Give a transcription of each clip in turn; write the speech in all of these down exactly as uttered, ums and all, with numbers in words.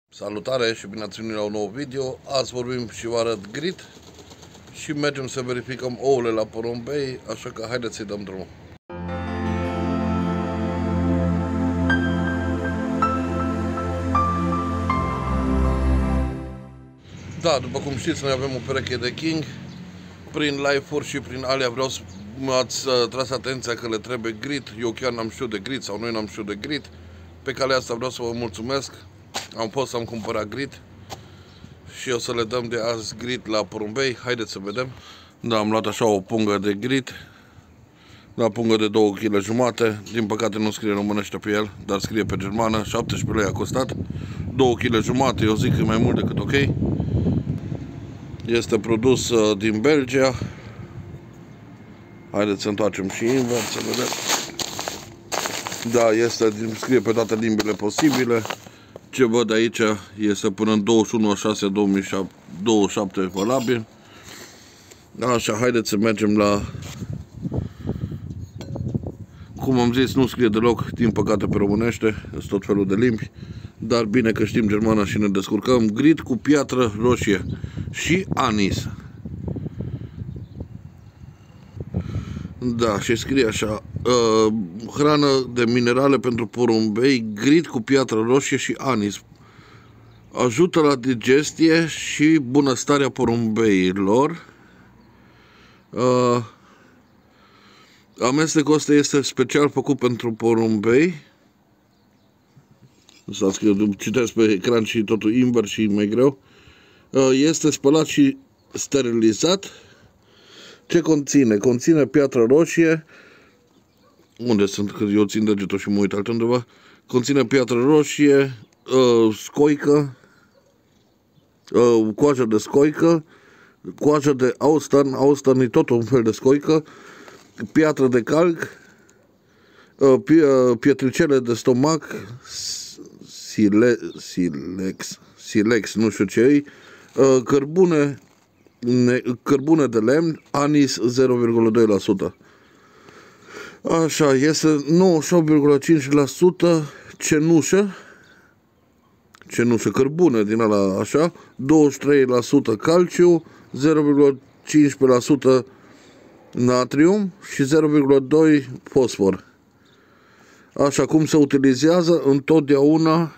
Salutare și bine ați venit la un nou video. Azi vorbim și vă arăt grit și mergem să verificăm ouăle la porumbei, așa că haideți să-i dăm drumul. Da, după cum știți, noi avem o pereche de King. Prin live-uri și prin alea vreau să m-ați uh, tras atenția că le trebuie grit. Eu chiar n-am știut de grit sau noi n-am știut de grit. Pe calea asta vreau să vă mulțumesc. Am fost să-mi cumpărat grit și o să le dăm de azi grit la porumbei. Haideți să vedem. Da, am luat așa o pungă de grit. La pungă de două kilograme jumate. Din păcate nu scrie românește pe el, dar scrie pe germană. șaptesprezece lei a costat. două kilograme jumate, eu zic că e mai mult decât ok. Este produs uh, din Belgia. Haideți să întoarcem și invers să vedem. Da, este, scrie pe toate limbile posibile. Ce văd aici este până în douăzeci și unu a șasea două mii douăzeci și șapte valabil. Așa, haideți să mergem la... Cum am zis, nu scrie deloc, din păcate, pe românește. Sunt tot felul de limbi. Dar bine că știm germana și ne descurcăm. Grit cu piatră roșie și anis. Da, și scrie așa, uh, hrană de minerale pentru porumbei, grit cu piatră roșie și anis. Ajută la digestie și bunăstarea porumbeilor. Uh, amestecul ăsta este special făcut pentru porumbei. S-a scris, citesc pe ecran și totul invers și mai greu. Uh, este spălat și sterilizat. Ce conține? Conține piatră roșie. Unde sunt? Că eu țin degetul și mă uit altundeva. Conține piatră roșie, uh, scoică, uh, coajă de scoică, coajă de austern, austern e tot un fel de scoică, piatră de calc, uh, pietricele de stomac, sile, silex, silex, nu știu ce e, uh, cărbune, cărbune de lemn, anis zero virgulă doi la sută. Așa, este nouăzeci și opt virgulă cinci la sută cenușă, cenușă, cărbune din ala așa, douăzeci și trei la sută calciu, zero virgulă cincisprezece la sută natrium și zero virgulă doi la sută fosfor. Așa, cum se utilizează? Întotdeauna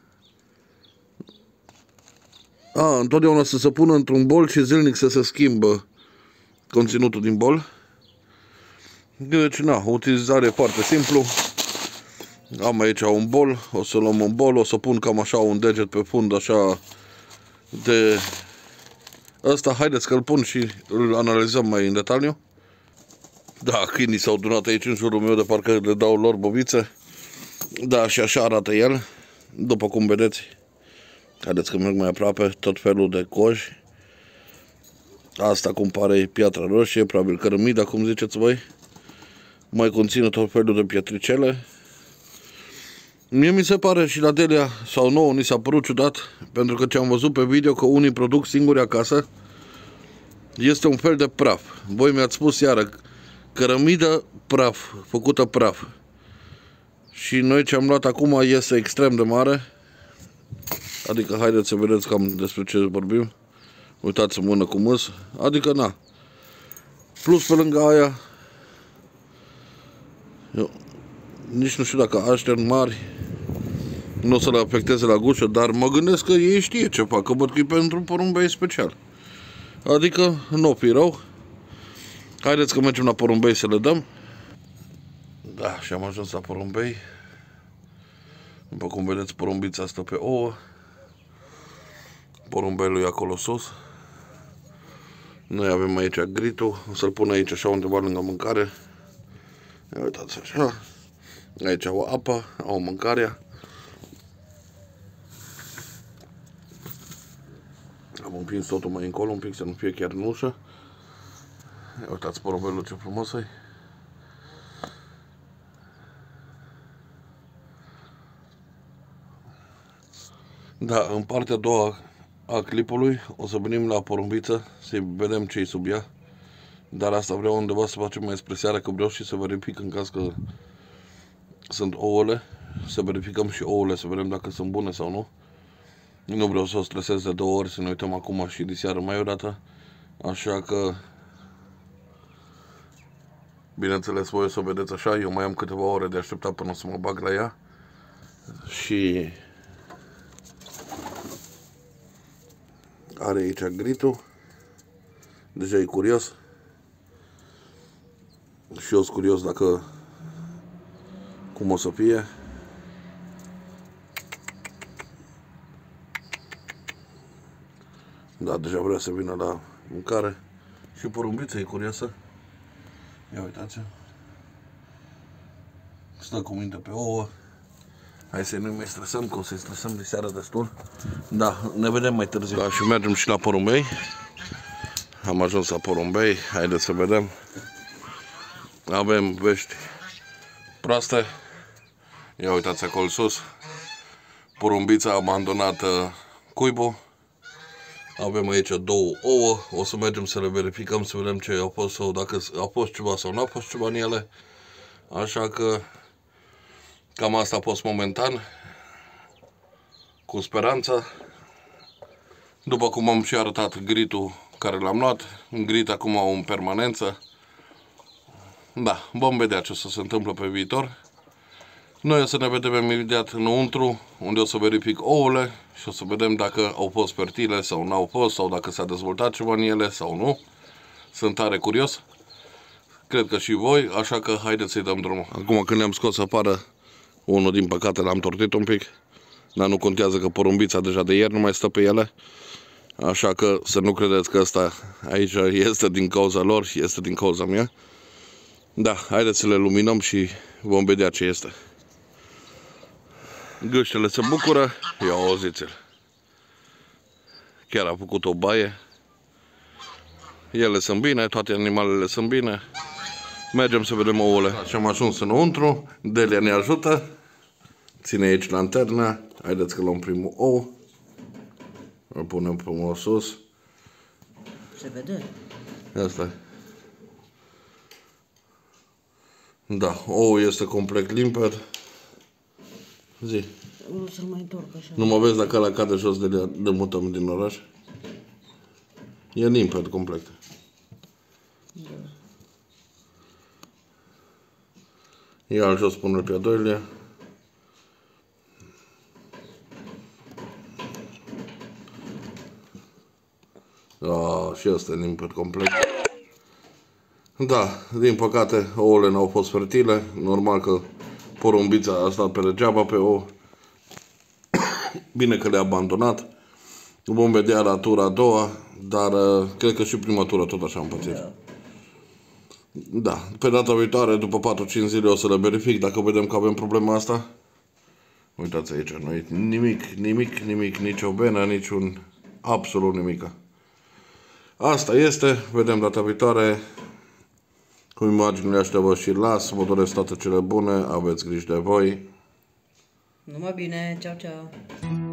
A, întotdeauna să se pună într-un bol și zilnic să se schimbă conținutul din bol. Deci, na, utilizare foarte simplu. Am aici un bol, o să luăm un bol, o să pun cam așa un deget pe fund, așa de ăsta. Haideți că îl pun și îl analizăm mai în detaliu. Da, câinii s-au adunat aici în jurul meu de parcă le dau lor bobițe. Da, și așa arată el, după cum vedeți. Haideți că merg mai aproape, tot felul de coji. Asta cum pare piatră roșie, probabil cărămida, cum ziceți voi. Mai conține tot felul de pietricele. Mie mi se pare și la Delia, sau nouă, ni s-a părut ciudat, pentru că ce am văzut pe video că unii produc singuri acasă, este un fel de praf. Voi mi-ați spus iară, cărămidă praf, făcută praf. Și noi ce am luat acum este extrem de mare. Adică, haideți să vedeți cam despre ce vorbim. Uitați, mână cu mâs. Adică, na. Plus, pe lângă aia, eu nici nu știu dacă aștia mari nu o să le afecteze la gușă, dar mă gândesc că ei știe ce fac, că văd că e pentru porumbei special. Adică, nu o fi rău. Haideți că mergem la porumbei să le dăm. Da, și am ajuns la porumbei. După cum vedeți, porumbița stă pe ouă. Porumbelul e acolo sus. Noi avem aici gritul. O să-l pun aici așa undeva lângă mâncare. Ia uitați așa. Aici au apă, au mâncarea. Am împins totul mai încolo un pic să nu fie chiar în ușă. Ia uitați porumbelul ce frumos e. Da, în partea a doua a clipului o să venim la porumbiță să vedem ce-i sub ea. Dar asta vreau undeva să facem mai spre seară, că vreau și să verific în caz că sunt ouăle. Să verificăm și ouăle, să vedem dacă sunt bune sau nu. Nu vreau să o stresez de două ori, să ne uităm acum și diseară mai o dată. Așa că, bineînțeles, voi o să o vedeți așa. Eu mai am câteva ore de așteptat până o să mă bag la ea. Și are aici gritul. Deja e curios. Și eu sunt curios dacă cum o să fie. Da, deja vrea să vină la mâncare. Și porumbița e curioasă. Ia uitați-o. Stă cu minte pe ouă. Hai să nu mai stresăm, că o să-i stresăm de seară destul. Da, ne vedem mai târziu. Da, și mergem și la porumbei. Am ajuns la porumbei. Haideți să vedem. Avem vești proaste. Ia uitați acolo sus. Porumbița a abandonat cuibul. Avem aici două ouă. O să mergem să le verificăm, să vedem ce a fost sau dacă a fost ceva sau nu a fost ceva în ele. Așa că cam asta a fost momentan. Cu speranța. După cum am și arătat gritul care l-am luat. Grit acum în permanență. Da, vom vedea ce o să se întâmplă pe viitor. Noi o să ne vedem imediat înăuntru, unde o să verific ouăle și o să vedem dacă au fost fertile sau nu au fost, sau dacă s-a dezvoltat ceva în ele sau nu. Sunt tare curios. Cred că și voi, așa că haideți să-i dăm drumul. Acum când le-am scos afară, unul din păcate l-am tortit un pic, dar nu contează că porumbița deja de ieri nu mai stă pe ele. Așa că să nu credeți că ăsta aici este din cauza lor, este din cauza mea. Da, haideți să le luminăm și vom vedea ce este. Gâștele se bucură, ia auziți-l. Chiar a făcut o baie. Ele sunt bine, toate animalele sunt bine. Mergem să vedem ouăle. Și am ajuns înăuntru, Delia ne ajută. Ține aici lanterna. Haideți că luăm primul ou. Îl punem frumos sus. Se vede? Asta e. Da, ou este complet limpede. Zi. O să-l mai întorc așa. Nu mă vezi dacă ăla cade jos de, de mutăm din oraș? E limpede complet. Da. Ia-l jos, pune-l pe a doilea. Da, și ăsta e limpede complet. Da, din păcate ouăle n-au fost fertile. Normal că porumbița a stat pe degeaba pe ou. Bine că le-a abandonat. Vom vedea la tura a doua, dar cred că și prima tură tot așa am pățit. Da. Da, pe data viitoare, după patru cinci zile o să le verific dacă vedem că avem problema asta. Uitați aici, nu e nimic, nimic, nimic, nici o benă, niciun, absolut nimic. Asta este, vedem data viitoare. Cu imaginile astea vă și las, vă doresc toate cele bune, aveți grijă de voi. Numai bine, ceau, ceau.